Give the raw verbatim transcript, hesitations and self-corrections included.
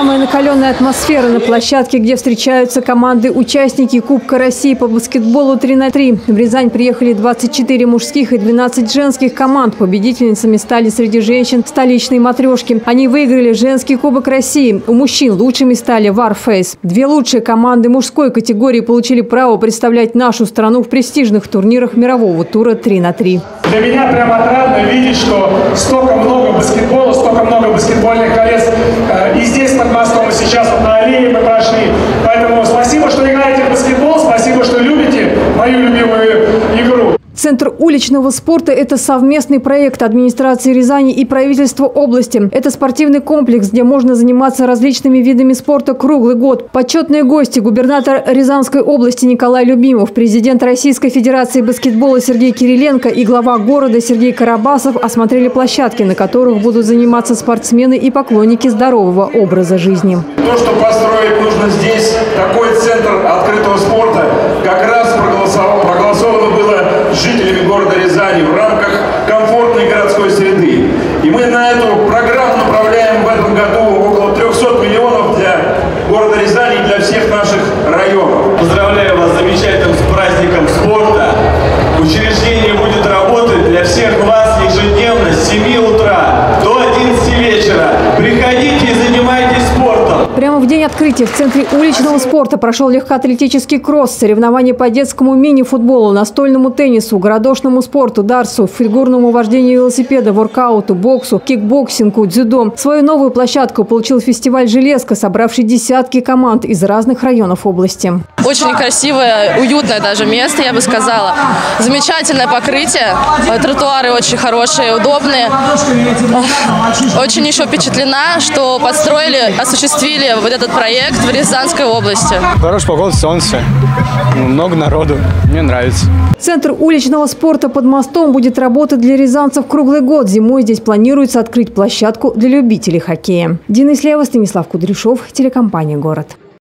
Самая накаленная атмосфера на площадке, где встречаются команды-участники Кубка России по баскетболу три на три. В Рязань приехали двадцать четыре мужских и двенадцать женских команд. Победительницами стали среди женщин столичные матрешки. Они выиграли женский Кубок России. У мужчин лучшими стали Warface. Две лучшие команды мужской категории получили право представлять нашу страну в престижных турнирах мирового тура три на три. Для меня прямо отрадно видеть, что столько много баскетбола, столько много баскетбольных колец. И здесь под мостом, и сейчас вот на аллее мы прошли. Поэтому спасибо, что играете в баскетбол, спасибо, что любите мою любимую игру. Центр уличного спорта – это совместный проект администрации Рязани и правительства области. Это спортивный комплекс, где можно заниматься различными видами спорта круглый год. Почетные гости – губернатор Рязанской области Николай Любимов, президент Российской Федерации баскетбола Сергей Кириленко и глава города Сергей Карабасов осмотрели площадки, на которых будут заниматься спортсмены и поклонники здорового образа жизни. То, что построить нужно здесь, такой центр открытого спорта, как раз проголосовано, проголосовано было жителями города Рязани в рамках комфортной городской среды. И мы на эту программу направляем в этом году около трёхсот миллионов для города Рязани и для всех наших районов. Поздравляю вас с замечательным праздником спорта. Учреждение будет работать для всех вас ежедневно с семи утра до одиннадцати вечера. Приходите и занимайтесь спортом. Прямо в день открытия в Центре уличного спорта прошел легкоатлетический кросс, соревнования по детскому мини-футболу, настольному теннису, городошному спорту, дартсу, фигурному вождению велосипеда, воркауту, боксу, кикбоксингу, дзюдо. Свою новую площадку получил фестиваль «Железка», собравший десятки команд из разных районов области. Очень красивое, уютное даже место, я бы сказала. Замечательное покрытие, тротуары очень хорошие, удобные. Очень еще впечатлена, что построили, осуществили вот этот проект в Рязанской области. Хорошая погода, солнце, много народу, мне нравится. Центр уличного спорта под мостом будет работать для рязанцев круглый год. Зимой здесь планируется открыть площадку для любителей хоккея. Дина Ислева, Станислав Кудряшов, телекомпания «Город».